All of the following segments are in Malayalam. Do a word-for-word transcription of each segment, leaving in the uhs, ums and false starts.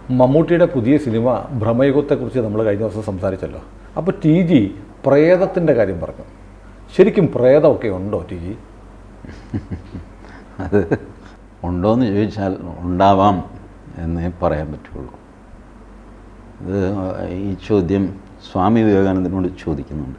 മമ്മൂട്ടിയുടെ പുതിയ സിനിമ ഭ്രമയുഗത്തെക്കുറിച്ച് നമ്മൾ കഴിഞ്ഞ ദിവസം സംസാരിച്ചല്ലോ. അപ്പോൾ ടി ജി പ്രേതത്തിൻ്റെ കാര്യം പറഞ്ഞു. ശരിക്കും പ്രേതമൊക്കെ ഉണ്ടോ ടി ജി? അത് ഉണ്ടോയെന്ന് ചോദിച്ചാൽ ഉണ്ടാവാം എന്നേ പറയാൻ പറ്റുള്ളൂ. ഇത് ഈ ചോദ്യം സ്വാമി വിവേകാനന്ദനോട് ചോദിക്കുന്നുണ്ട്.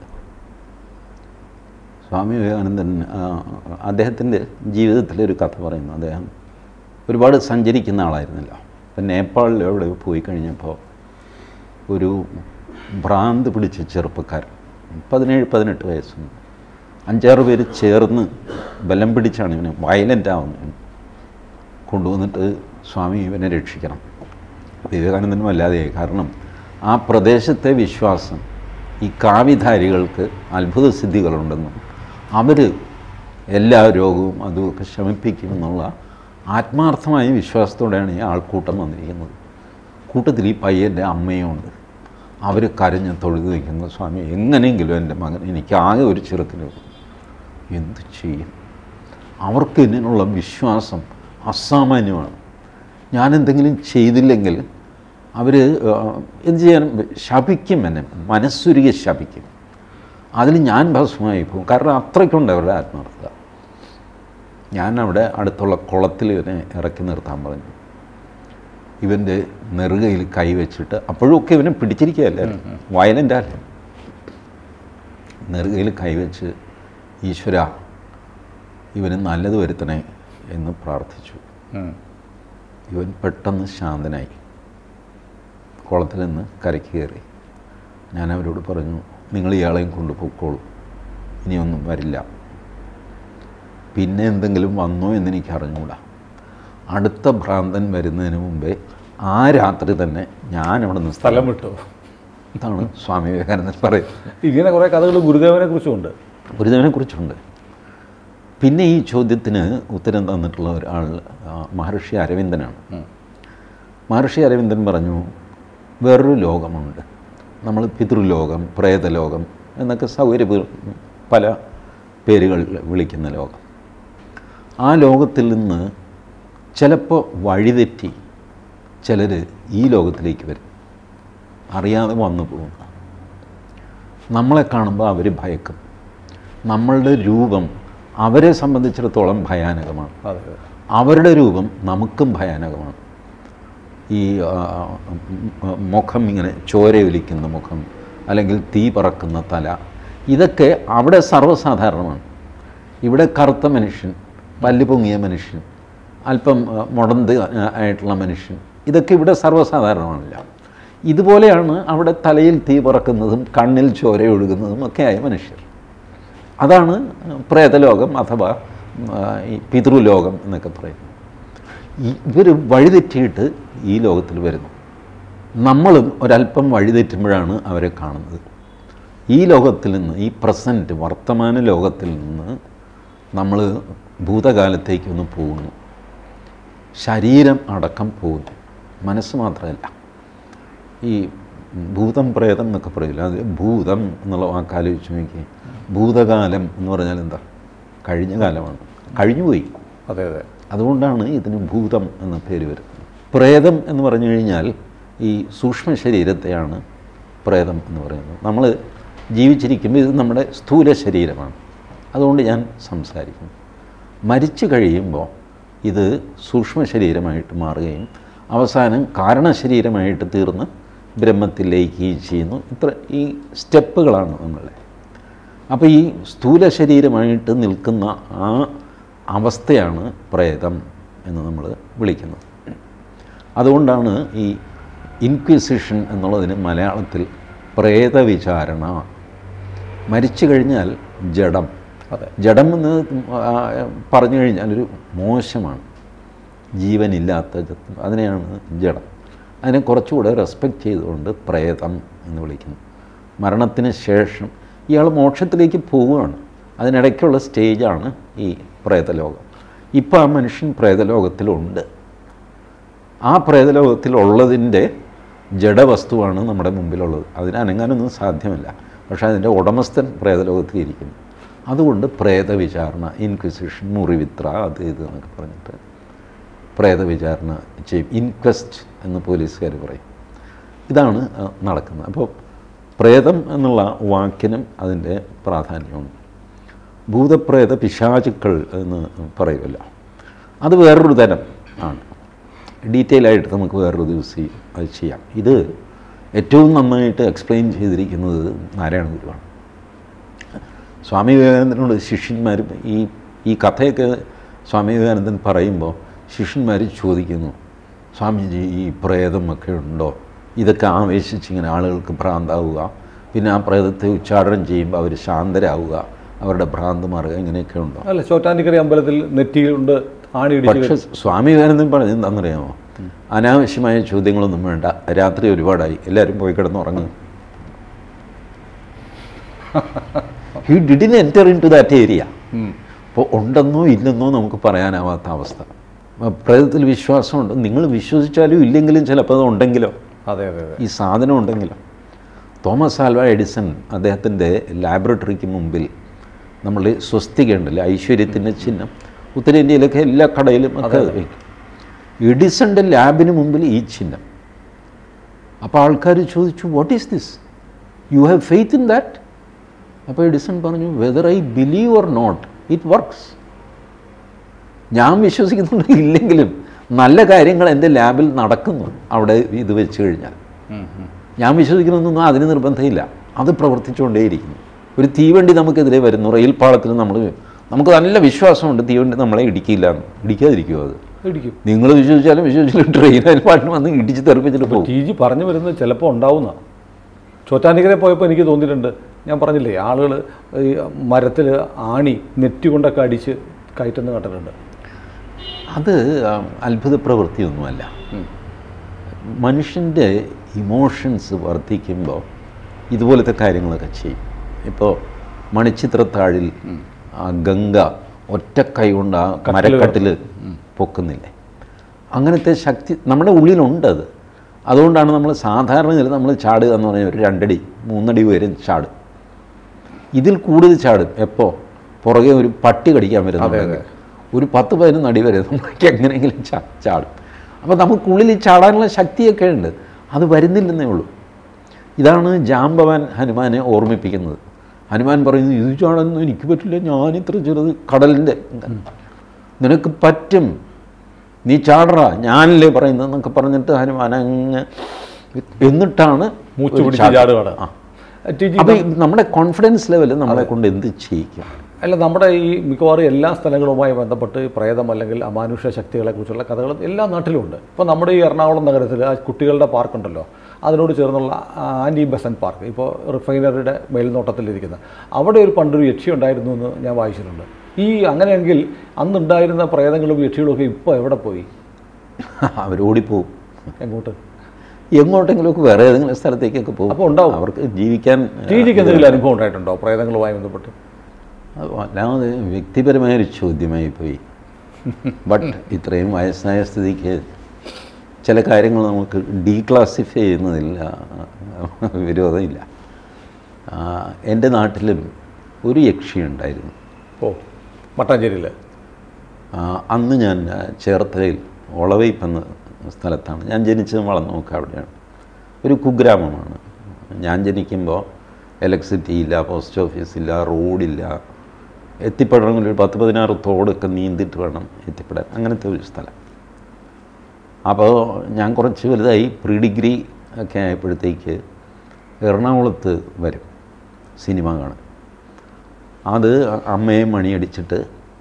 സ്വാമി വിവേകാനന്ദൻ അദ്ദേഹത്തിൻ്റെ ജീവിതത്തിലൊരു കഥ പറയുന്നു. അദ്ദേഹം ഒരുപാട് സഞ്ചരിക്കുന്ന ആളായിരുന്നില്ല. അപ്പം നേപ്പാളിൽ എവിടെ പോയി കഴിഞ്ഞപ്പോൾ ഒരു ഭ്രാന്ത് പിടിച്ച ചെറുപ്പക്കാരൻ, പതിനേഴ് പതിനെട്ട് വയസ്സുണ്ട്, അഞ്ചാറ് പേര് ചേർന്ന് ബലം പിടിച്ചാണ് ഇവന് വയലൻ്റ് ആവുന്നത്. കൊണ്ടുവന്നിട്ട് സ്വാമി ഇവനെ രക്ഷിക്കണം. വിവേകാനന്ദനും അല്ലാതെയായി. കാരണം ആ പ്രദേശത്തെ വിശ്വാസം ഈ കാവിധാരികൾക്ക് അത്ഭുത സിദ്ധികളുണ്ടെന്നും അവർ എല്ലാ രോഗവും അതുമൊക്കെ ശമിപ്പിക്കുമെന്നുള്ള ആത്മാർത്ഥമായ വിശ്വാസത്തോടെയാണ് ഈ ആൾക്കൂട്ടം വന്നിരിക്കുന്നത്. കൂട്ടത്തിൽ ഈ പയ്യൻ്റെ അമ്മയുണ്ട്. അവർ കരഞ്ഞ് തൊഴുതു വയ്ക്കുന്നു, സ്വാമി എങ്ങനെയെങ്കിലും എൻ്റെ മകൻ, എനിക്ക് ആകെ ഒരു ചെറുക്കിന് എന്തു ചെയ്യും? അവർക്ക് ഇതിനുള്ള വിശ്വാസം അസാമാന്യമാണ്. ഞാനെന്തെങ്കിലും ചെയ്തില്ലെങ്കിൽ അവർ എന്ത് ചെയ്യാൻ ശപിക്കും, എന്നെ മനസ്സുരുകി ശപിക്കും. അതിൽ ഞാൻ ഭസ്മമായി പോകും. കാരണം അത്രയ്ക്കുണ്ട് അവരുടെ ആത്മാർത്ഥത. ഞാൻ അവിടെ അടുത്തുള്ള കുളത്തിൽ ഇവനെ ഇറക്കി നിർത്താൻ പറഞ്ഞു. ഇവൻ്റെ നെറുകയിൽ കൈവച്ചിട്ട്, അപ്പോഴൊക്കെ ഇവനെ പിടിച്ചിരിക്കുകയല്ലേ, വയലൻ്റ് അല്ല, നെറുകയിൽ കൈവച്ച് ഈശ്വര ഇവന് നല്ലത് വരുത്തണേ എന്ന് പ്രാർത്ഥിച്ചു. ഇവൻ പെട്ടെന്ന് ശാന്തനായി. കുളത്തിൽ നിന്ന് കരയ്ക്ക് കയറി. ഞാൻ അവരോട് പറഞ്ഞു, നിങ്ങൾ ഇയാളെയും കൊണ്ടുപോയിക്കോളൂ, ഇനിയൊന്നും വരില്ല. പിന്നെ എന്തെങ്കിലും വന്നോ എന്നെനിക്ക് അറിഞ്ഞുകൂടാ. അടുത്ത ഭ്രാന്തൻ വരുന്നതിന് മുമ്പേ ആ രാത്രി തന്നെ ഞാൻ അവിടെ നിന്ന് സ്ഥലം വിട്ടു. ഇതാണ് സ്വാമി വിവേകാനന്ദൻ പറയുന്നത്. ഇങ്ങനെ കുറേ കഥകൾ ഗുരുദേവനെ കുറിച്ചുണ്ട് ഗുരുദേവനെ കുറിച്ചുണ്ട്. പിന്നെ ഈ ചോദ്യത്തിന് ഉത്തരം തന്നിട്ടുള്ള ഒരാൾ മഹർഷി അരവിന്ദനാണ്. മഹർഷി അരവിന്ദൻ പറഞ്ഞു, വേറൊരു ലോകമുണ്ട്, നമ്മൾ പിതൃലോകം, പ്രേതലോകം എന്നൊക്കെ സൗകര്യ പല പേരുകൾ വിളിക്കുന്ന ലോകം. ആ ലോകത്തിൽ നിന്ന് ചിലപ്പോൾ വഴിതെറ്റി ചിലർ ഈ ലോകത്തിലേക്ക് വരും, അറിയാതെ വന്നു പോകും. നമ്മളെ കാണുമ്പോൾ അവർ ഭയക്കും. നമ്മളുടെ രൂപം അവരെ സംബന്ധിച്ചിടത്തോളം ഭയാനകമാണ്, അവരുടെ രൂപം നമുക്കും ഭയാനകമാണ്. ഈ മുഖം ഇങ്ങനെ ചോരയൊലിക്കുന്ന മുഖം, അല്ലെങ്കിൽ തീ പറക്കുന്ന തല, ഇതൊക്കെ അവിടെ സർവ്വസാധാരണമാണ്. ഇവിടെ കറുത്ത മനുഷ്യൻ, പല്ല് പൊങ്ങിയ മനുഷ്യൻ, അല്പം മുടന്ത് ആയിട്ടുള്ള മനുഷ്യൻ, ഇതൊക്കെ ഇവിടെ സർവ്വസാധാരണമാണില്ല. ഇതുപോലെയാണ് അവിടെ തലയിൽ തീ പറക്കുന്നതും കണ്ണിൽ ചോര ഒഴുകുന്നതും ഒക്കെയായ മനുഷ്യർ. അതാണ് പ്രേതലോകം അഥവാ ഈ പിതൃലോകം എന്നൊക്കെ പറയുന്നത്. ഇവർ വഴിതെറ്റിയിട്ട് ഈ ലോകത്തിൽ വരുന്നു. നമ്മളും ഒരല്പം വഴിതെറ്റുമ്പോഴാണ് അവരെ കാണുന്നത്. ഈ ലോകത്തിൽ നിന്ന്, ഈ പ്രസൻറ്റ് വർത്തമാന ലോകത്തിൽ നിന്ന് നമ്മൾ ഭൂതകാലത്തേക്കൊന്ന് പോകുന്നു. ശരീരം അടക്കം പോകുന്നു, മനസ്സ് മാത്രമല്ല. ഈ ഭൂതം പ്രേതം എന്നൊക്കെ പറയില്ല, അത് ഭൂതം എന്നുള്ള വാക്കാലോചിച്ച് നോക്കി. ഭൂതകാലം എന്ന് പറഞ്ഞാൽ എന്താ? കഴിഞ്ഞ കാലമാണ്, കഴിഞ്ഞുപോയി. അതെ അതെ. അതുകൊണ്ടാണ് ഇതിന് ഭൂതം എന്ന പേര് വരുന്നത്. പ്രേതം എന്ന് പറഞ്ഞു കഴിഞ്ഞാൽ ഈ സൂക്ഷ്മ ശരീരത്തെയാണ് പ്രേതം എന്ന് പറയുന്നത്. നമ്മൾ ജീവിച്ചിരിക്കുമ്പോൾ ഇത് നമ്മുടെ സ്ഥൂല ശരീരമാണ്, അതുകൊണ്ട് ഞാൻ സംസാരിക്കുന്നു. മരിച്ചു കഴിയുമ്പോൾ ഇത് സൂക്ഷ്മ ശരീരമായിട്ട് മാറുകയും അവസാനം കാരണശരീരമായിട്ട് തീർന്ന് ബ്രഹ്മത്തിൽ ലയിക്കുകയും ചെയ്യുന്നു. ഇത്ര ഈ സ്റ്റെപ്പുകളാണ് നമ്മളുടെ. അപ്പോൾ ഈ സ്ഥൂല ശരീരമായിട്ട് നിൽക്കുന്ന ആ അവസ്ഥയാണ് പ്രേതം എന്ന് നമ്മൾ വിളിക്കുന്നത്. അതുകൊണ്ടാണ് ഈ ഇൻക്വിസിഷൻ എന്നുള്ളതിന് മലയാളത്തിൽ പ്രേതവിചാരണ. മരിച്ചു കഴിഞ്ഞാൽ ജഡം, അതെ, ജഡം എന്ന് പറഞ്ഞു കഴിഞ്ഞാൽ ഒരു മോശമാണ്, ജീവനില്ലാത്ത, അതിനെയാണ് ജഡം. അതിനെ കുറച്ചുകൂടെ റെസ്പെക്റ്റ് ചെയ്തുകൊണ്ട് പ്രേതം എന്ന് വിളിക്കുന്നു. മരണത്തിന് ശേഷം ഇയാൾ മോക്ഷത്തിലേക്ക് പോവുകയാണ്, അതിനിടയ്ക്കുള്ള സ്റ്റേജാണ് ഈ പ്രേതലോകം. ഇപ്പോൾ ആ മനുഷ്യൻ പ്രേതലോകത്തിലുണ്ട്. ആ പ്രേതലോകത്തിലുള്ളതിൻ്റെ ജഡവസ്തുവാണ് നമ്മുടെ മുമ്പിലുള്ളത്. അതിന് അനങ്ങാനൊന്നും സാധ്യമല്ല. പക്ഷേ അതിൻ്റെ ഉടമസ്ഥൻ പ്രേതലോകത്തിലിരിക്കുന്നു. അതുകൊണ്ട് പ്രേതവിചാരണ, ഇൻക്വിസിഷൻ, മുറിവിത്ര, അത് ഇത് എന്നൊക്കെ പറഞ്ഞിട്ട് പ്രേതവിചാരണ ചെയ്യും. ഇൻക്വസ്റ്റ് എന്ന് പോലീസുകാർ പറയും. ഇതാണ് നടക്കുന്നത്. അപ്പോൾ പ്രേതം എന്നുള്ള വാക്കിനും അതിൻ്റെ പ്രാധാന്യമുണ്ട്. ഭൂതപ്രേത പിശാചുക്കൾ എന്ന് പറയുമല്ലോ, അത് വേറൊരു തരം ആണ്. ഡീറ്റെയിൽ ആയിട്ട് നമുക്ക് വേറൊരു ദിവസം അത് ചെയ്യാം. ഇത് ഏറ്റവും നന്നായിട്ട് എക്സ്പ്ലെയിൻ ചെയ്തിരിക്കുന്നത് നാരായണ ഗുരുവാണ്. സ്വാമി വിവേകാനന്ദനോട് ശിഷ്യന്മാരും ഈ ഈ കഥയൊക്കെ സ്വാമി വിവേകാനന്ദൻ പറയുമ്പോൾ ശിഷ്യന്മാർ ചോദിക്കുന്നു, സ്വാമിജി ഈ പ്രേതമൊക്കെ ഉണ്ടോ? ഇതൊക്കെ ആവേശിച്ചിങ്ങനെ ആളുകൾക്ക് ഭ്രാന്താവുക, പിന്നെ ആ പ്രേതത്തെ ഉച്ചാടനം ചെയ്യുമ്പോൾ അവർ ശാന്തരാവുക, അവരുടെ ഭ്രാന്ത് മാറുക, ഇങ്ങനെയൊക്കെ ഉണ്ടോ? അല്ല, ചോറ്റാനിക്കര അമ്പലത്തിൽ നെറ്റിയുണ്ട് ആണി. പക്ഷെ സ്വാമി വിവേകാനന്ദൻ പറഞ്ഞത് എന്താണെന്നറിയാമോ? അനാവശ്യമായ ചോദ്യങ്ങളൊന്നും വേണ്ട, രാത്രി ഒരുപാടായി, എല്ലാവരും പോയി കിടന്നുറങ്ങും. He didn't enter into that area. അപ്പോൾ ഉണ്ടെന്നോ ഇല്ലെന്നോ നമുക്ക് പറയാനാവാത്ത അവസ്ഥ. പ്രേതത്തിൽ വിശ്വാസമുണ്ട്. നിങ്ങൾ വിശ്വസിച്ചാലും ഇല്ലെങ്കിലും ചിലപ്പോൾ അത് ഉണ്ടെങ്കിലോ, അതെ അതെ അതെ ഈ സാധനം ഉണ്ടെങ്കിലോ. തോമസ് ആൽവ എഡിസൺ അദ്ദേഹത്തിൻ്റെ ലാബറട്ടറിക്ക് മുമ്പിൽ നമ്മൾ സ്വസ്തിക ഉണ്ടല്ലോ, ഐശ്വര്യത്തിൻ്റെ ചിഹ്നം, ഉത്തരേന്ത്യയിലൊക്കെ എല്ലാ കടയിലും ഒക്കെ വയ്ക്കും. എഡിസൻ്റെ ലാബിന് മുമ്പിൽ ഈ ചിഹ്നം. അപ്പോൾ ആൾക്കാർ ചോദിച്ചു, what is this, you have faith in that? അപ്പോൾ എഡിസൺ പറഞ്ഞു, whether I believe or not it works. ഞാൻ വിശ്വസിക്കുന്നുണ്ട് ഇല്ലെങ്കിലും നല്ല കാര്യങ്ങൾ എൻ്റെ ലാബിൽ നടക്കുന്നു അവിടെ ഇത് വെച്ച് കഴിഞ്ഞാൽ. ഞാൻ വിശ്വസിക്കണമെന്നൊന്നും അതിന് നിർബന്ധമില്ല, അത് പ്രവർത്തിച്ചുകൊണ്ടേയിരിക്കുന്നു. ഒരു തീവണ്ടി നമുക്കെതിരെ വരുന്നു, റെയിൽ പാളത്തിൽ നമ്മൾ നമുക്ക് നല്ല വിശ്വാസമുണ്ട് തീവണ്ടി നമ്മളെ ഇടിക്കില്ല എന്ന്. ഇടിക്കാതിരിക്കുമോ? അത് ഇടിക്കും. നിങ്ങൾ വിശ്വസിച്ചാലും വിശ്വസിച്ചാലും ട്രെയിനിൽ പാട്ടിന് വന്ന് ഇടിച്ച് തെറിപ്പിച്ചിട്ട് പോകും. ടി ജി പറഞ്ഞു വരുന്നത് ചിലപ്പോൾ ഉണ്ടാവുന്ന. ചോറ്റാനിക്കരെ പോയപ്പോൾ എനിക്ക് തോന്നിയിട്ടുണ്ട്, ഞാൻ പറഞ്ഞില്ലേ, ആളുകൾ ഈ മരത്തിൽ ആണി നെറ്റി കൊണ്ടൊക്കെ അടിച്ച് കയറ്റുന്ന കണ്ടിട്ടുണ്ട്. അത് അത്ഭുത പ്രവൃത്തിയൊന്നുമല്ല. മനുഷ്യൻ്റെ ഇമോഷൻസ് വർദ്ധിക്കുമ്പോൾ ഇതുപോലത്തെ കാര്യങ്ങളൊക്കെ ചെയ്യും. ഇപ്പോൾ മണിച്ചിത്രത്താഴിൽ ആ ഗംഗ ഒറ്റ കൈ കൊണ്ട് ആ മരക്കട്ടിൽ പൊക്കുന്നില്ലേ, അങ്ങനത്തെ ശക്തി നമ്മുടെ ഉള്ളിലുണ്ടത്. അതുകൊണ്ടാണ് നമ്മൾ സാധാരണ നില നമ്മൾ ചാടുക എന്ന് പറഞ്ഞാൽ ഒരു രണ്ടടി മൂന്നടി വരെ ചാടും. ഇതിൽ കൂടുതൽ ചാടും എപ്പോൾ പുറകെ ഒരു പട്ടി കടിക്കാൻ വരുന്നുണ്ടെങ്കിൽ ഒരു പത്ത് പതിനൊന്ന് അടി വരെ നമ്മൾക്ക് എങ്ങനെയെങ്കിലും ചാ ചാടും അപ്പോൾ നമുക്കുള്ളിൽ ചാടാനുള്ള ശക്തിയൊക്കെ ഉണ്ട്, അത് വരുന്നില്ലെന്നേ ഉള്ളൂ. ഇതാണ് ജാംബവാൻ ഹനുമാനെ ഓർമ്മിപ്പിക്കുന്നത്. ഹനുമാൻ പറയുന്നു, ഇത് ചാടാനൊന്നും എനിക്ക് പറ്റില്ല, ഞാനിത്ര ചെറുത്, കടലിൻ്റെ നിനക്ക് പറ്റും, നീ ചാടറ, ഞാനല്ലേ പറയുന്നത് എന്നൊക്കെ പറഞ്ഞിട്ട് ഹനുമാൻ അങ്ങ് എന്നിട്ടാണ് അപ്പം നമ്മുടെ കോൺഫിഡൻസ് ലെവൽ നമ്മളെ കൊണ്ട് എന്ത് ചെയ്യിക്കും. അല്ല, നമ്മുടെ ഈ മിക്കവാറും എല്ലാ സ്ഥലങ്ങളുമായി ബന്ധപ്പെട്ട് പ്രേതം അല്ലെങ്കിൽ അമാനുഷ്യ ശക്തികളെക്കുറിച്ചുള്ള കഥകൾ എല്ലാ നാട്ടിലും ഉണ്ട്. ഇപ്പോൾ നമ്മുടെ ഈ എറണാകുളം നഗരത്തിൽ ആ കുട്ടികളുടെ പാർക്കുണ്ടല്ലോ, അതിനോട് ചേർന്നുള്ള ആൻറ്റി ബസന്റ് പാർക്ക്, ഇപ്പോൾ റിഫൈനറിയുടെ മേൽനോട്ടത്തിലിരിക്കുന്ന അവിടെ ഒരു പണ്ടൊരു യക്ഷി ഉണ്ടായിരുന്നു എന്ന് ഞാൻ വായിച്ചിട്ടുണ്ട്. ഈ അങ്ങനെയെങ്കിൽ അന്നുണ്ടായിരുന്ന പ്രേതങ്ങളും യക്ഷികളും ഒക്കെ ഇപ്പോൾ എവിടെ പോയി? അവരോടിപ്പോവും. എങ്ങോട്ട്? എങ്ങോട്ടെങ്കിലുമൊക്കെ വേറെ ഏതെങ്കിലും സ്ഥലത്തേക്കൊക്കെ പോകും. അപ്പോൾ ഉണ്ടാവും അവർക്ക് ജീവിക്കാൻ. ടിജിക്ക് എന്തെങ്കിലും അനുഭവം ഉണ്ടായിട്ടുണ്ടോ പ്രേതങ്ങളുമായി ബന്ധപ്പെട്ട്? അല്ലാതെ വ്യക്തിപരമായൊരു ചോദ്യമായി പോയി. ബട്ട് ഇത്രയും വയസ്സായ സ്ഥിതിക്ക് ചില കാര്യങ്ങൾ നമുക്ക് ഡീക്ലാസിഫൈ ചെയ്യുന്നതിൽ വിരോധമില്ല. എൻ്റെ നാട്ടിലും ഒരു യക്ഷി ഉണ്ടായിരുന്നു. ഓ, മട്ടാഞ്ചേരിയിൽ. അന്ന് ഞാൻ ചേർത്തലയിൽ ഒളവയ്പ് എന്ന സ്ഥലത്താണ് ഞാൻ ജനിച്ചതും വളർന്നതൊക്കെ അവിടെയാണ്. ഒരു കുഗ്രാമമാണ്. ഞാൻ ജനിക്കുമ്പോൾ ഇലക്ട്രിസിറ്റി ഇല്ല, പോസ്റ്റ് ഓഫീസില്ല, റോഡില്ല, എത്തിപ്പെടണമെങ്കിൽ ഒരു പത്ത് പതിനാറ് തോടൊക്കെ നീന്തിയിട്ട് വേണം എത്തിപ്പെടാൻ, അങ്ങനത്തെ ഒരു സ്ഥലം. അപ്പോൾ ഞാൻ കുറച്ച് വലുതായി പ്രീ ഡിഗ്രി ഒക്കെ ആയപ്പോഴത്തേക്ക് എറണാകുളത്ത് വരും സിനിമ കാണാൻ. അത് അമ്മയെ മണിയടിച്ചിട്ട്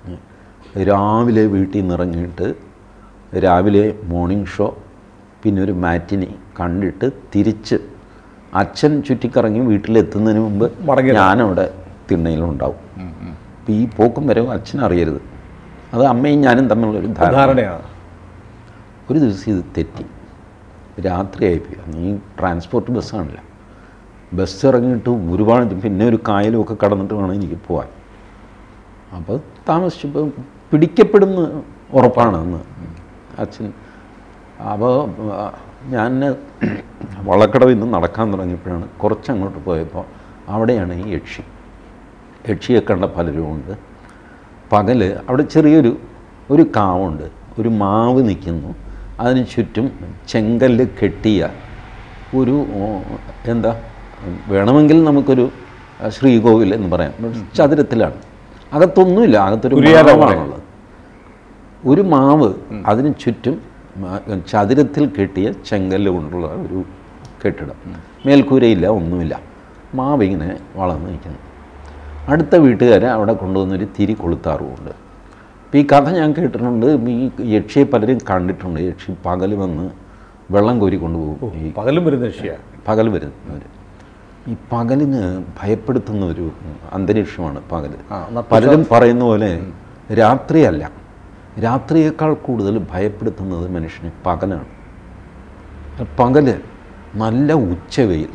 രാവിലെ വീട്ടിൽ നിന്ന് ഇറങ്ങിയിട്ട് രാവിലെ മോർണിംഗ് ഷോ, പിന്നെ ഒരു മാറ്റിനി കണ്ടിട്ട് തിരിച്ച് അച്ഛൻ ചുറ്റിക്കറങ്ങി വീട്ടിലെത്തുന്നതിന് മുമ്പ് ഞാനവിടെ തിണ്ണയിലുണ്ടാവും. അപ്പോൾ ഈ പോക്കും വരവും അച്ഛൻ അറിയരുത്. അത് അമ്മയും ഞാനും തമ്മിലുള്ളൊരു ധാരണയാണ്. ഒരു ദിവസം ഇത് തെറ്റി, രാത്രിയായിപ്പോയി. നീ ട്രാൻസ്പോർട്ട് ബസ്സാണല്ലോ, ബസ് ഇറങ്ങിയിട്ട് ഒരുപാട് പിന്നെ ഒരു കായലുമൊക്കെ കടന്നിട്ട് വേണം എനിക്ക് പോകാൻ. അപ്പോൾ താമസിച്ചപ്പോൾ പിടിക്കപ്പെടുന്ന ഉറപ്പാണെന്ന് അച്ഛൻ. അപ്പോൾ ഞാൻ വള്ളക്കടവിൽ നിന്ന് നടക്കാൻ തുടങ്ങിയപ്പോഴാണ് കുറച്ചങ്ങോട്ട് പോയപ്പോൾ അവിടെയാണ് ഈ യക്ഷി. യക്ഷിയെ കണ്ട പലരും ഉണ്ട്. പകൽ അവിടെ ചെറിയൊരു ഒരു കാവുണ്ട്, ഒരു മാവ് നിൽക്കുന്നു, അതിന് ചുറ്റും ചെങ്കല്ല് കെട്ടിയ ഒരു എന്താ വേണമെങ്കിൽ നമുക്കൊരു ശ്രീകോവിൽ എന്ന് പറയാം, ചതുരത്തിലാണ്. അകത്തൊന്നുമില്ല, അകത്തൊരു മാവാണുള്ളത്. ഒരു മാവ്, അതിന് ചുറ്റും ചതുരത്തിൽ കെട്ടിയ ചെങ്കല്ല് കൊണ്ടുള്ള ഒരു കെട്ടിടം, മേൽക്കൂരയില്ല, ഒന്നുമില്ല. മാവ് ഇങ്ങനെ വളർന്നു നിൽക്കുന്നു. അടുത്ത വീട്ടുകാരെ അവിടെ കൊണ്ടുവന്നൊരു തിരി കൊളുത്താറുമുണ്ട്. അപ്പോൾ ഈ കഥ ഞാൻ കേട്ടിട്ടുണ്ട്. ഈ യക്ഷിയെ പലരും കണ്ടിട്ടുണ്ട്. യക്ഷി പകൽ വന്ന് വെള്ളം കോരി കൊണ്ടുപോകും. ഈ പകലും വരുന്ന യക്ഷിയാണ്. പകൽ വരുന്നവർ ഈ പകലിന് ഭയപ്പെടുത്തുന്ന ഒരു അന്തരീക്ഷമാണ് പകൽ. പലരും പറയുന്ന പോലെ രാത്രിയല്ല, രാത്രിയേക്കാൾ കൂടുതൽ ഭയപ്പെടുത്തുന്നത് മനുഷ്യനെ പകലാണ്. പകല് നല്ല ഉച്ചവെയിൽ,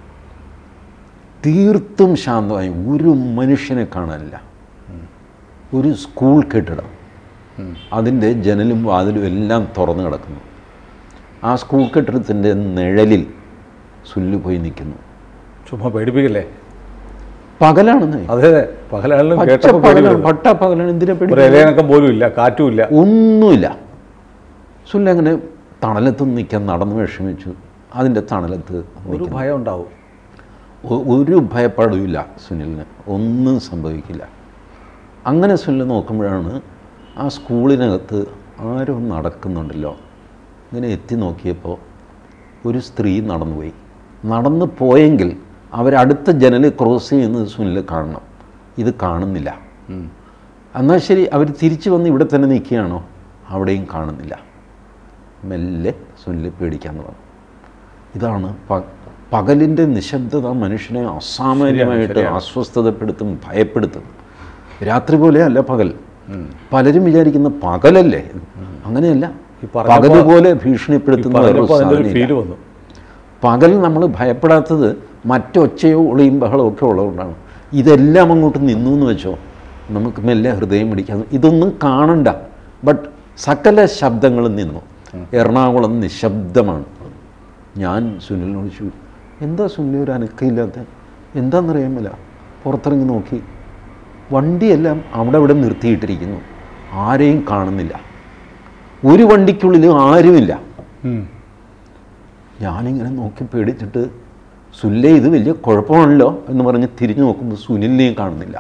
തീർത്തും ശാന്തമായി, ഒരു മനുഷ്യനെ കാണാനില്ല. ഒരു സ്കൂൾ കെട്ടിടം, അതിൻ്റെ ജനലും വാതിലും എല്ലാം തുറന്നു കിടക്കുന്നു. ആ സ്കൂൾ കെട്ടിടത്തിൻ്റെ നിഴലിൽ സുല്ലു പോയി നിൽക്കുന്നു. ചുമ്മാ പേടിപ്പിക്കല്ലേ? പകലാണെന്ന്. അതെ അതെ, പകലാണ്. പട്ട പകലാണ്. എന്തിനാ പേടിപ്പിക്കാൻ പോലും ഇല്ല, കാറ്റുമില്ല, ഒന്നുമില്ല. സുല്ല അങ്ങനെ തണലത്തൊന്നും നിൽക്കാൻ നടന്ന് വിഷമിച്ചു. അതിൻ്റെ തണലത്ത് ഒരു ഭയം ഉണ്ടാവും. ഒരു ഭയപ്പാടുമില്ല സുനിലിന്, ഒന്നും സംഭവിക്കില്ല. അങ്ങനെ സുനിൽ നോക്കുമ്പോഴാണ് ആ സ്കൂളിനകത്ത് ആരോ നടക്കുന്നുണ്ടല്ലോ. ഇങ്ങനെ എത്തി നോക്കിയപ്പോൾ ഒരു സ്ത്രീ നടന്നുപോയി. നടന്നു പോയെങ്കിൽ അവരടുത്ത ജനൽ ക്രോസ് ചെയ്യുന്നത് സുനിൽ കാണണം. ഇത് കാണുന്നില്ല. എന്നാൽ ശരി, അവർ തിരിച്ചു വന്ന് ഇവിടെ തന്നെ നിൽക്കുകയാണോ? അവിടെയും കാണുന്നില്ല. മെല്ലെ സുനിൽ പേടിക്കാൻ തുടങ്ങും. ഇതാണ് പകലിൻ്റെ നിശബ്ദത മനുഷ്യനെ അസാമാന്യമായിട്ട് അസ്വസ്ഥതപ്പെടുത്തും, ഭയപ്പെടുത്തും. രാത്രി പോലെയല്ല പകൽ. പലരും വിചാരിക്കുന്ന പകലല്ലേ, അങ്ങനെയല്ല. പകൽ പോലെ ഭീഷണിപ്പെടുത്തുന്ന പകൽ നമ്മൾ ഭയപ്പെടാത്തത് മറ്റൊച്ചയോ ഒളിയും ബഹളമോ ഒക്കെ ഉള്ളതുകൊണ്ടാണ്. ഇതെല്ലാം അങ്ങോട്ട് നിന്നു എന്ന് വെച്ചോ, നമുക്ക് മെല്ലെ ഹൃദയം പിടിക്കാതെ ഇതൊന്നും കാണണ്ട. ബട്ട് സകല ശബ്ദങ്ങളും നിന്നു. എറണാകുളം നിശബ്ദമാണ്. ഞാൻ സുനിലിനോട് ചോദിച്ചു, എന്താ സുനിൽ ഒരു അനക്കമില്ലാത്ത? എന്താണെന്നറിയാമല്ല. പുറത്തിറങ്ങി നോക്കി, വണ്ടിയെല്ലാം അവിടെ ഇവിടെ നിർത്തിയിട്ടിരിക്കുന്നു, ആരെയും കാണുന്നില്ല. ഒരു വണ്ടിക്കുള്ളിലും ആരുമില്ല. ഞാനിങ്ങനെ നോക്കി പേടിച്ചിട്ട്, സുല്ലേ ഇത് വലിയ കുഴപ്പമാണല്ലോ എന്ന് പറഞ്ഞ് തിരിഞ്ഞു നോക്കുമ്പോൾ സുനിലിനെയും കാണുന്നില്ല.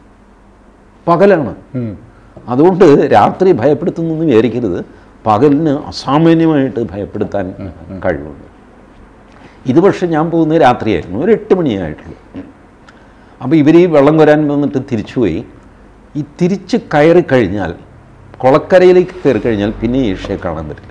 പകലാണ്. അതുകൊണ്ട് രാത്രി ഭയപ്പെടുത്തുന്നൊന്നും വിചാരിക്കരുത്. പകലിന് അസാമാന്യമായിട്ട് ഭയപ്പെടുത്താൻ കഴിവുണ്ട്. ഇത് പക്ഷേ ഞാൻ പോകുന്നത് രാത്രിയായിരുന്നു, ഒരു എട്ട് മണിയായിട്ടുള്ളൂ. അപ്പോൾ ഇവർ ഈ വെള്ളം കോരാൻ വന്നിട്ട് തിരിച്ചുപോയി. ഈ തിരിച്ച് കയറി കഴിഞ്ഞാൽ, കുളക്കരയിലേക്ക് കയറി കഴിഞ്ഞാൽ പിന്നെ ഈഷയെ കാണാൻ പറ്റില്ല.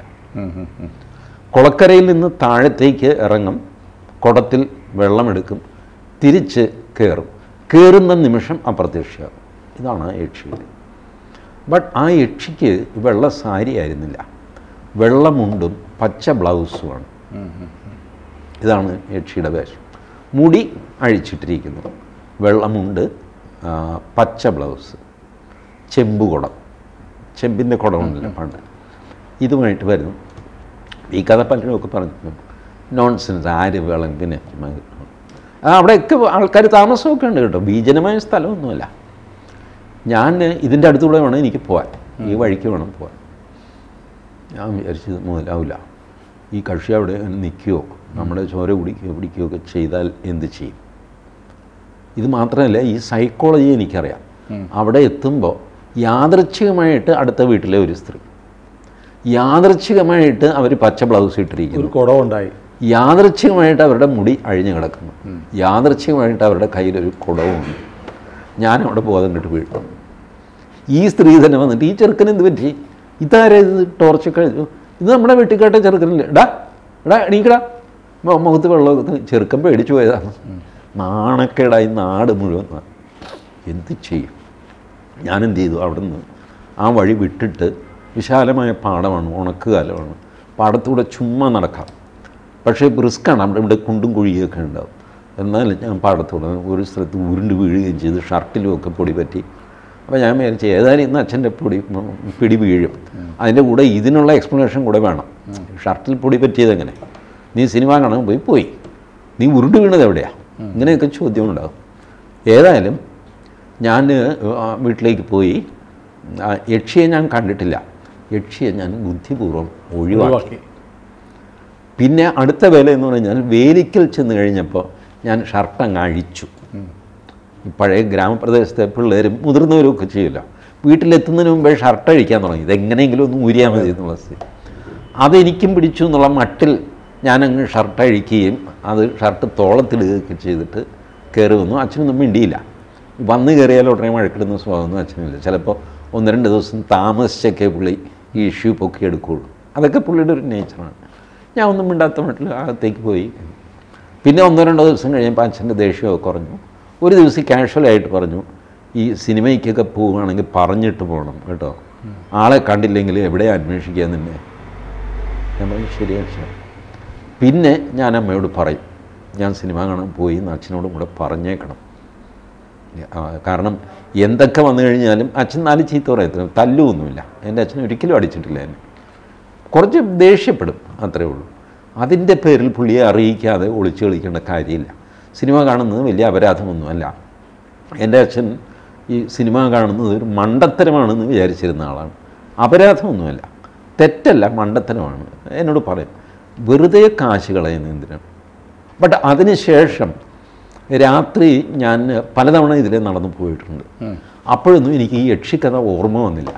കുളക്കരയിൽ നിന്ന് താഴത്തേക്ക് ഇറങ്ങും, കുടത്തിൽ വെള്ളമെടുക്കും, തിരിച്ച് കയറും. കയറുന്ന നിമിഷം അപ്രത്യക്ഷമാകും. ഇതാണ് യക്ഷിയുടെ. ബട്ട് ആ യക്ഷിക്ക് വെള്ള സാരി ആയിരുന്നില്ല, വെള്ളമുണ്ടും പച്ച ബ്ലൗസുമാണ്. ഇതാണ് യക്ഷിയുടെ വേഷം. മുടി അഴിച്ചിട്ടിരിക്കുന്നു, വെള്ളമുണ്ട്, പച്ച ബ്ലൗസ്, ചെമ്പുകുടം, ചെമ്പിൻ്റെ കുടമുണ്ടല്ലോ പണ്ട്, ഇതുമായിട്ട് വരുന്നു. ഈ കഥ പലരും ഒക്കെ പറഞ്ഞു നോൺസെൻസ്, ആര് വേളം പിന്നെ അവിടെയൊക്കെ ആൾക്കാർ താമസമൊക്കെ ഉണ്ട് കേട്ടോ, ഭീജനമായ സ്ഥലമൊന്നുമല്ല. ഞാൻ ഇതിൻ്റെ അടുത്തൂടെ വേണം എനിക്ക് പോകാൻ, ഈ വഴിക്ക് വേണം പോകാൻ. ഞാൻ വിചാരിച്ചത് മുതലാവില്ല, ഈ കക്ഷി അവിടെ നിൽക്കുകയോ നമ്മുടെ ചോര കുടിക്കുകയോ പിടിക്കുകയോ ഒക്കെ ചെയ്താൽ എന്ത് ചെയ്യും? ഇത് മാത്രമല്ല, ഈ സൈക്കോളജി എനിക്കറിയാം. അവിടെ എത്തുമ്പോൾ യാദൃച്ഛികമായിട്ട് അടുത്ത വീട്ടിലെ ഒരു സ്ത്രീ, യാദൃച്ഛികമായിട്ട് അവർ പച്ച ബ്ലൗസ് ഇട്ടിരിക്കുന്നു, കുടവുണ്ടായി, യാദൃച്ഛികമായിട്ട് അവരുടെ മുടി അഴിഞ്ഞു കിടക്കുന്നു, യാദൃച്ഛികമായിട്ട് അവരുടെ കയ്യിലൊരു കുടവുമുണ്ട്. ഞാനവിടെ ബോധം കിട്ട് വീഴും. ഈ സ്ത്രീ തന്നെ വന്നിട്ട്, ഈ ചെറുക്കൻ എന്ത് പറ്റി, ഇതാരെ ഇത് ടോർച്ച് കഴിഞ്ഞു, ഇത് നമ്മുടെ വെട്ടിക്കാട്ടെ ചെറുക്കനില്ലേ, എടാ എടാ എണീക്കടാ, മുഖത്ത് വെള്ളമൊക്കെ. ചെറുക്കൻ പേടിച്ചു പോയതാണ്. നാണക്കേടായി നാട് മുഴുവൻ. എന്ത് ചെയ്യും? ഞാനെന്ത് ചെയ്തു? അവിടെ നിന്ന് ആ വഴി വിട്ടിട്ട്, വിശാലമായ പാടമാണ്, ഉണക്കുകാലമാണ്, പാടത്തൂടെ ചുമ്മാ നടക്കാം. പക്ഷേ റിസ്ക്കാണ്, അവിടെ ഇവിടെ കുണ്ടും കുഴിയൊക്കെ ഉണ്ടാവും. എന്നാൽ ഞാൻ പാടത്തൂടെ ഒരു സ്ഥലത്ത് ഉരുണ്ട് വീഴുകയും ചെയ്ത്, ഷർട്ടിലുമൊക്കെ പൊടി പറ്റി. അപ്പോൾ ഞാൻ വിചാരിച്ചു ഏതായാലും ഇന്ന് അച്ഛൻ്റെ പൊടി പിടി വീഴും, അതിൻ്റെ കൂടെ ഇതിനുള്ള എക്സ്പ്ലനേഷൻ കൂടെ വേണം. ഷർട്ടിൽ പൊടി പറ്റിയതെങ്ങനെ, നീ സിനിമ കാണാൻ പോയി പോയി നീ ഉരുണ്ട് വീണത് എവിടെയാണ്, ഇങ്ങനെയൊക്കെ ചോദ്യം ഉണ്ടാകും. ഏതായാലും ഞാൻ വീട്ടിലേക്ക് പോയി. യക്ഷിയെ ഞാൻ കണ്ടിട്ടില്ല. യക്ഷിയെ ഞാൻ ബുദ്ധിപൂർവ്വം ഒഴിവാക്കി. പിന്നെ അടുത്ത വേല എന്ന് പറഞ്ഞാൽ വേലിക്കൽ ചെന്ന് കഴിഞ്ഞപ്പോൾ ഞാൻ ഷർട്ട് അങ്ങ് അഴിച്ചു. ഈ പഴയ ഗ്രാമപ്രദേശത്തെ പിള്ളേരും മുതിർന്നവരും ഒക്കെ ചെയ്യില്ല, വീട്ടിലെത്തുന്നതിന് മുമ്പേ ഷർട്ട് അഴിക്കാൻ തുടങ്ങി, ഇതെങ്ങനെയെങ്കിലും ഒന്ന് ഊരിയാൽ മതി എന്നുള്ള സ്ഥിതി. അതെനിക്കും പിടിച്ചു എന്നുള്ള മട്ടിൽ ഞാനങ്ങ് ഷർട്ട് അഴിക്കുകയും അത് ഷർട്ട് തോളത്തിടുകയൊക്കെ ചെയ്തിട്ട് കയറി വന്നു. അച്ഛനൊന്നും മിണ്ടിയില്ല. വന്ന് കയറിയാൽ ഉടനെ മഴക്കിടുന്ന സ്വഭാവമൊന്നും അച്ഛനില്ല. ചിലപ്പോൾ ഒന്ന് രണ്ട് ദിവസം താമസിച്ചൊക്കെ പുള്ളി ഈ ഇഷ്യൂ പൊക്കി എടുക്കുകയുള്ളൂ. അതൊക്കെ പുള്ളിയുടെ ഒരു നേച്ചറാണ്. ഞാൻ ഒന്നും മിണ്ടാത്ത മട്ടിൽ അകത്തേക്ക് പോയി. പിന്നെ ഒന്നോ രണ്ടോ ദിവസം കഴിയുമ്പോൾ അച്ഛൻ്റെ ദേഷ്യമൊക്കെ കുറഞ്ഞു. ഒരു ദിവസം കാഷ്വലായിട്ട് പറഞ്ഞു, ഈ സിനിമയ്ക്കൊക്കെ പോവുകയാണെങ്കിൽ പറഞ്ഞിട്ട് പോകണം കേട്ടോ, ആളെ കണ്ടില്ലെങ്കിൽ എവിടെ അന്വേഷിക്കുക നിന്നെ. ഞാൻ പറഞ്ഞു ശരിയാണ് സാർ. പിന്നെ ഞാൻ അമ്മയോട് പറയും, ഞാൻ സിനിമ കാണാൻ പോയി എന്ന് അച്ഛനോടും കൂടെ പറഞ്ഞേക്കണം. കാരണം എന്തൊക്കെ വന്നു കഴിഞ്ഞാലും അച്ഛൻ നാല് ചീത്ത പറയത്തില്ല, തല്ലുമൊന്നുമില്ല. എൻ്റെ അച്ഛൻ ഒരിക്കലും അടിച്ചിട്ടില്ല എന്നെ. കുറച്ച് ദേഷ്യപ്പെടും, അത്രേ ഉള്ളൂ. അതിൻ്റെ പേരിൽ പുള്ളിയെ അറിയിക്കാതെ ഒളിച്ചു കളിക്കേണ്ട കാര്യമില്ല. സിനിമ കാണുന്നത് വലിയ അപരാധമൊന്നുമല്ല. എൻ്റെ അച്ഛൻ ഈ സിനിമ കാണുന്നത് ഒരു മണ്ടത്തരമാണെന്ന് വിചാരിച്ചിരുന്ന ആളാണ്. അപരാധമൊന്നുമല്ല, തെറ്റല്ല, മണ്ടത്തരമാണ്. എന്നോട് പറയും വെറുതെ കാശ് കളയുന്ന എന്തിനാണ്. ബട്ട് അതിന് ശേഷം രാത്രി ഞാൻ പലതവണ ഇതിലെ നടന്നു പോയിട്ടുണ്ട്. അപ്പോഴൊന്നും എനിക്ക് ഈ യക്ഷിക്കഥ ഓർമ്മ വന്നില്ല.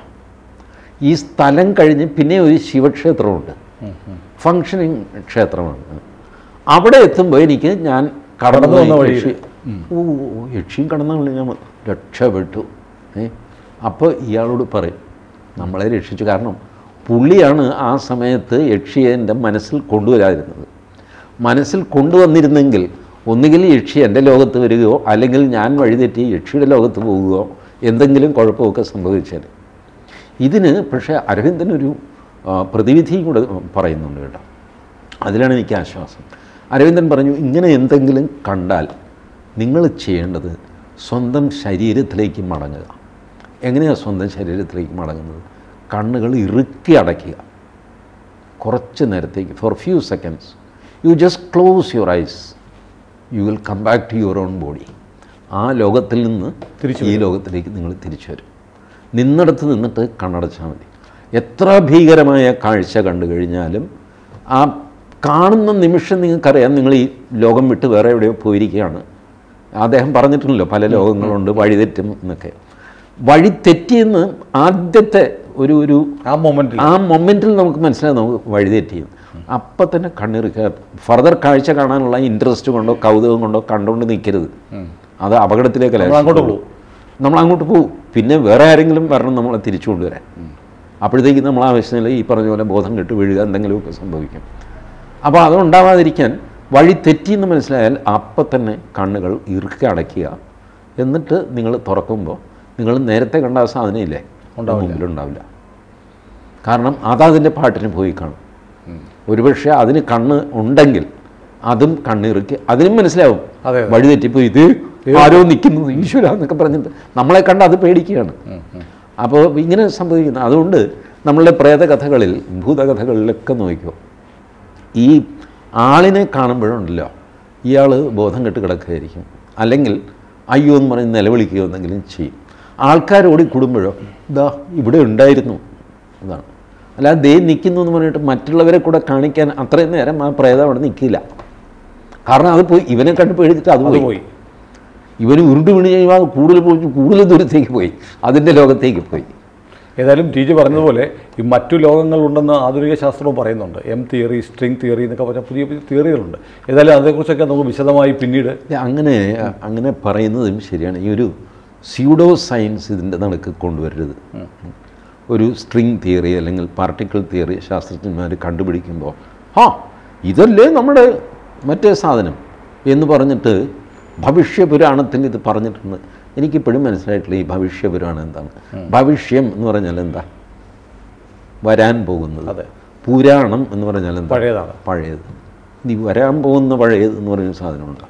ഈ സ്ഥലം കഴിഞ്ഞ് പിന്നെ ഒരു ശിവക്ഷേത്രമുണ്ട്, ഫങ്ഷനിങ് ക്ഷേത്രമാണ്. അവിടെ എത്തുമ്പോൾ എനിക്ക് ഞാൻ കടന്നു വന്ന വഴി ഓ യക്ഷിയും കടന്നു ഞാൻ രക്ഷപ്പെട്ടു. ഏ അപ്പോൾ ഇയാളോട് പറയും നമ്മളെ രക്ഷിച്ചു. കാരണം പുള്ളിയാണ് ആ സമയത്ത് യക്ഷിയെ എൻ്റെ മനസ്സിൽ കൊണ്ടുവരാതിരുന്നത്. മനസ്സിൽ കൊണ്ടുവന്നിരുന്നെങ്കിൽ ഒന്നുകിൽ യക്ഷി എൻ്റെ ലോകത്ത് വരികയോ അല്ലെങ്കിൽ ഞാൻ വഴിതെറ്റി യക്ഷിയുടെ ലോകത്ത് പോവുകയോ എന്തെങ്കിലും കുഴപ്പമൊക്കെ സംഭവിച്ചാൽ. ഇതിന് പക്ഷേ അരവിന്ദനൊരു പ്രതിവിധിയും കൂടെ പറയുന്നുണ്ട് കേട്ടോ. അതിലാണ് എനിക്ക് ആശ്വാസം. അരവിന്ദൻ പറഞ്ഞു, ഇങ്ങനെ എന്തെങ്കിലും കണ്ടാൽ നിങ്ങൾ ചെയ്യേണ്ടത് സ്വന്തം ശരീരത്തിലേക്ക് മടങ്ങുക. എങ്ങനെയാണ് സ്വന്തം ശരീരത്തിലേക്ക് മടങ്ങുന്നത്? കണ്ണുകൾ ഇറുക്കി അടയ്ക്കുക കുറച്ച് നേരത്തേക്ക്, for few seconds. You just close your eyes, you will come back to your own body. ആ ലോകത്തിൽ നിന്ന് തിരിച്ച് ഈ ലോകത്തിലേക്ക് നിങ്ങൾ തിരിച്ചു വരും. നിന്നിടത്ത് നിന്നിട്ട് കണ്ണടച്ചാൽ മതി. എത്ര ഭീകരമായ കാഴ്ച കണ്ടു കഴിഞ്ഞാലും ആ കാണുന്ന നിമിഷം നിങ്ങൾക്കറിയാം നിങ്ങൾ ഈ ലോകം വിട്ട് വേറെ എവിടെയോ പോയിരിക്കുകയാണ്. അദ്ദേഹം പറഞ്ഞിട്ടുണ്ടല്ലോ പല ലോകങ്ങളുണ്ട്, വഴിതെറ്റും എന്നൊക്കെ. വഴി തെറ്റിയെന്ന് ആദ്യത്തെ ഒരു ഒരു ആ മൊമെൻറ്റിൽ ആ മൊമെൻറ്റിൽ നമുക്ക് മനസ്സിലാകും നമുക്ക് വഴിതെറ്റിയെന്ന്. അപ്പം തന്നെ കണ്ണിറുക്കുക. ഫർദർ കാഴ്ച കാണാനുള്ള ഇൻട്രസ്റ്റ് കൊണ്ടോ കൗതുകം കൊണ്ടോ കണ്ടുകൊണ്ട് നിൽക്കരുത്. അത് അപകടത്തിലേക്കല്ല, അങ്ങോട്ട് പോകും. നമ്മൾ അങ്ങോട്ട് പോകും. പിന്നെ വേറെ ആരെങ്കിലും വരണം നമ്മളെ തിരിച്ചു കൊണ്ടുവരാൻ. അപ്പോഴത്തേക്ക് നമ്മൾ ആവശ്യമില്ല ഈ പറഞ്ഞ പോലെ ബോധം കെട്ട് വീഴുക, എന്തെങ്കിലുമൊക്കെ സംഭവിക്കും. അപ്പോൾ അതുണ്ടാവാതിരിക്കാൻ വഴി തെറ്റിയെന്ന് മനസ്സിലായാൽ അപ്പം തന്നെ കണ്ണുകൾ ഇറുക്കി അടയ്ക്കുക. എന്നിട്ട് നിങ്ങൾ തുറക്കുമ്പോൾ നിങ്ങൾ നേരത്തെ കണ്ട ആ സാധനം ഇല്ലേ മുമ്പിലുണ്ടാവില്ല. കാരണം അതതിൻ്റെ പാട്ടിന് പോയി കാണും. ഒരുപക്ഷെ അതിന് കണ്ണ് ഉണ്ടെങ്കിൽ അതും കണ്ണിറുക്കി അതിനും മനസ്സിലാവും വഴി തെറ്റിപ്പോയി, ഇത് ആരോ നിൽക്കുന്നു ഈശ്വര എന്നൊക്കെ പറഞ്ഞിട്ട് നമ്മളെ കണ്ട് അത് പേടിക്കുകയാണ്. അപ്പോൾ ഇങ്ങനെ സംഭവിക്കുന്നു. അതുകൊണ്ട് നമ്മളുടെ പ്രേതകഥകളിൽ ഭൂതകഥകളിലൊക്കെ നോക്കിക്കോ, ഈ ആളിനെ കാണുമ്പോഴുണ്ടല്ലോ ഇയാൾ ബോധം കെട്ട് കിടക്കുകയായിരിക്കും, അല്ലെങ്കിൽ അയ്യോ എന്ന് പറഞ്ഞ് നിലവിളിക്കുകയോ എന്തെങ്കിലും ചെയ്യും. ആൾക്കാർ ഓടിക്കൂടുമ്പോഴോ ഇതാ ഇവിടെ ഉണ്ടായിരുന്നു അതാണ്. അല്ലാതെ ദേ നിൽക്കുന്നു എന്ന് പറഞ്ഞിട്ട് മറ്റുള്ളവരെ കൂടെ കാണിക്കാൻ അത്രയും നേരം ആ പ്രേതം അവിടെ നിൽക്കില്ല. കാരണം അത് പോയി ഇവനെ കണ്ട് പേടിച്ചിട്ട് അത് പോയി. ഇവന് ഉരുണ്ട് വീണ് കഴിയുമ്പോൾ കൂടുതൽ പോയി കൂടുതൽ ദൂരത്തേക്ക് പോയി, അതിൻ്റെ ലോകത്തേക്ക് പോയി. ഏതായാലും ടി ജി പറഞ്ഞതുപോലെ ഈ മറ്റു ലോകങ്ങളുണ്ടെന്ന് ആധുനിക ശാസ്ത്രവും പറയുന്നുണ്ട്. എം തിയറി, സ്ട്രിങ് തിയറി എന്നൊക്കെ പറഞ്ഞാൽ പുതിയ പുതിയ തിയറികളുണ്ട്. ഏതായാലും അതേക്കുറിച്ചൊക്കെ നമുക്ക് വിശദമായി പിന്നീട് അങ്ങനെ അങ്ങനെ പറയുന്നതും ശരിയാണ്. ഈ ഒരു സ്യൂഡോ സയൻസ് ഇതിൻ്റെ നടുക്ക് കൊണ്ടുവരരുത്. ഒരു സ്ട്രിങ് തിയറി അല്ലെങ്കിൽ പാർട്ടിക്കിൾ തിയറി ശാസ്ത്രജ്ഞന്മാർ കണ്ടുപിടിക്കുമ്പോൾ ആ ഇതല്ലേ നമ്മുടെ മറ്റേ സാധനം എന്ന് പറഞ്ഞിട്ട് ഭവിഷ്യപുരാണത്തിൽ ഇത് പറഞ്ഞിട്ടുണ്ട്. എനിക്കിപ്പോഴും മനസ്സിലായിട്ടില്ല ഈ ഭവിഷ്യപുരാണം എന്താണ്. ഭവിഷ്യം എന്ന് പറഞ്ഞാൽ എന്താ? വരാൻ പോകുന്നത്. അതെ. പുരാണം എന്ന് പറഞ്ഞാൽ എന്താ? പഴയതാണ്. പഴയത്. ഈ വരാൻ പോകുന്ന പഴയത് എന്ന് പറയുന്ന സാധനമുണ്ട്.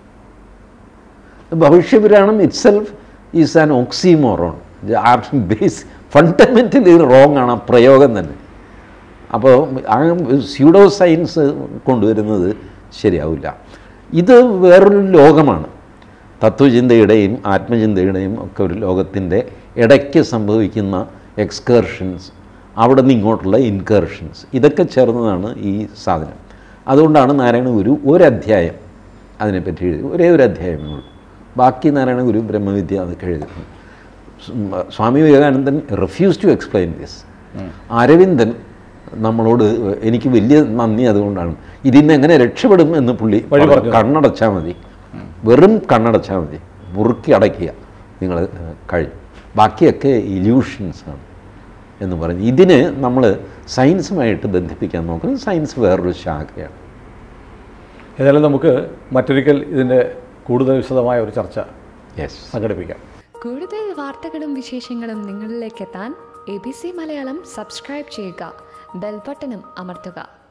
Bhavishyapuranam itself is an oxymoron. Base fundamentally wrong ആണ് ആ പ്രയോഗം തന്നെ. അപ്പോൾ ആ സ്യൂഡോ സയൻസ് കൊണ്ടുവരുന്നത് ശരിയാവില്ല. ഇത് വേറൊരു ലോകമാണ്. തത്വചിന്തയുടെയും ആത്മചിന്തയുടെയും ഒക്കെ ഒരു ലോകത്തിൻ്റെ ഇടയ്ക്ക് സംഭവിക്കുന്ന എക്സ്കർഷൻസ്, അവിടെ നിന്ന് ഇങ്ങോട്ടുള്ള ഇൻകർഷൻസ്, ഇതൊക്കെ ചേർന്നതാണ് ഈ സാധനം. അതുകൊണ്ടാണ് നാരായണ ഗുരു ഒരധ്യായം അതിനെപ്പറ്റി എഴുതി, ഒരേ ഒരു അധ്യായമേ ഉള്ളൂ. ബാക്കി നാരായണ ഗുരു ബ്രഹ്മവിദ്യ അതൊക്കെ എഴുതുന്നു. Swami Vivekanandan refuse to explain this. Aravindan നമ്മളോട് എനിക്ക് വലിയ നന്ദി അതുകൊണ്ടാണ്, ഇതിൽ നിന്ന് എങ്ങനെ രക്ഷപ്പെടും എന്ന് പുള്ളി കണ്ണടച്ചാൽ മതി, വെറും കണ്ണടച്ചാൽ മതി, മുറുക്കി അടയ്ക്കുക നിങ്ങൾ കഴിഞ്ഞു, ബാക്കിയൊക്കെ ഇല്യൂഷൻസാണ് എന്ന് പറഞ്ഞ് ഇതിന് നമ്മൾ സയൻസുമായിട്ട് ബന്ധിപ്പിക്കാൻ നോക്കുന്നത്. സയൻസ് വേറൊരു ശാഖയാണ്. ഏതായാലും നമുക്ക് മറ്റൊരിക്കൽ ഇതിൻ്റെ കൂടുതൽ വിശദമായ ഒരു ചർച്ച യെസ് സംഘടിപ്പിക്കാം. കൂടുതൽ വാർത്തകളും വിശേഷങ്ങളും നിങ്ങളിലേക്ക് എത്താൻ A B C Malayalam subscribe ചെയ്യുക, ബെൽ ബട്ടണും അമർത്തുക.